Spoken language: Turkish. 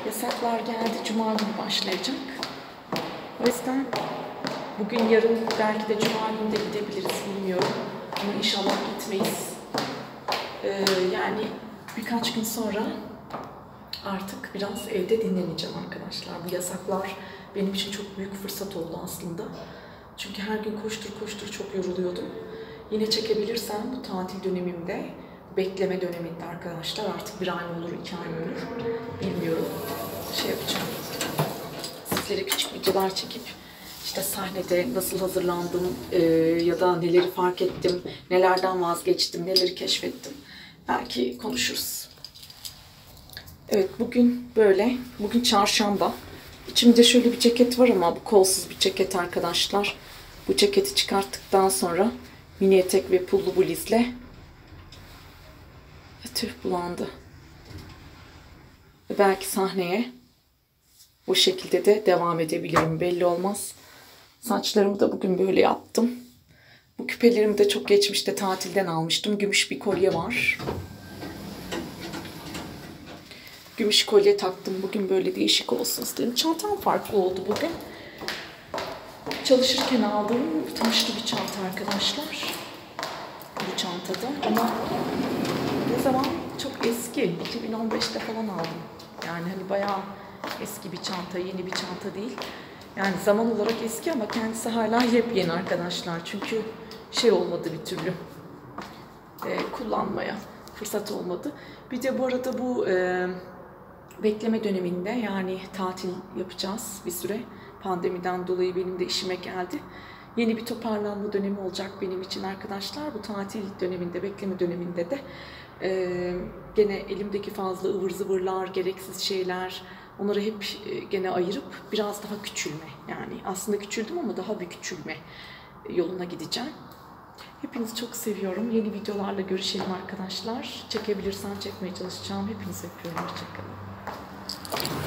Yasaklar geldi. Cuma günü başlayacak. O yüzden bugün yarın belki de Cuma günü de gidebiliriz bilmiyorum. Ama inşallah gitmeyiz. Yani birkaç gün sonra artık biraz evde dinleneceğim arkadaşlar. Bu yasaklar benim için çok büyük fırsat oldu aslında. Çünkü her gün koştur koştur çok yoruluyordum. Yine çekebilirsem bu tatil dönemimde, bekleme döneminde arkadaşlar artık 1 ay mı olur, 2 ay mı olur bilmiyorum. Şey yapacağım. Sizlere küçük videolar çekip işte sahnede nasıl hazırlandım ya da neleri fark ettim, nelerden vazgeçtim, neleri keşfettim. Belki konuşuruz. Evet, bugün böyle. Bugün çarşamba. İçimde şöyle bir ceket var ama bu kolsuz bir ceket arkadaşlar. Bu ceketi çıkarttıktan sonra mini etek ve pullu bluzle tüh bulandı. Belki sahneye bu şekilde de devam edebilirim. Belli olmaz. Saçlarımı da bugün böyle yaptım. Bu küpelerimi de çok geçmişte tatilden almıştım. Gümüş bir kolye var. Gümüş kolye taktım. Bugün böyle değişik olsun istedim. Çantam farklı oldu bugün. Çalışırken aldığım taşlı bir çanta arkadaşlar. Bu çantada. Ama ne zaman? Çok eski. 2015'te falan aldım. Yani hani bayağı eski bir çanta, yeni bir çanta değil. Yani zaman olarak eski ama kendisi hala yepyeni arkadaşlar. Çünkü şey olmadı bir türlü. Kullanmaya fırsat olmadı. Bir de bu arada bu bekleme döneminde, yani tatil yapacağız bir süre. Pandemiden dolayı benim de işime geldi. Yeni bir toparlanma dönemi olacak benim için arkadaşlar. Bu tatil döneminde, bekleme döneminde de gene elimdeki fazla ıvır zıvırlar, gereksiz şeyler, onları hep gene ayırıp biraz daha küçülme. Yani aslında küçüldüm ama daha bir küçülme yoluna gideceğim. Hepinizi çok seviyorum. Yeni videolarla görüşelim arkadaşlar. Çekebilirsem çekmeye çalışacağım. Hepinizi öpüyorum. Hoşçakalın.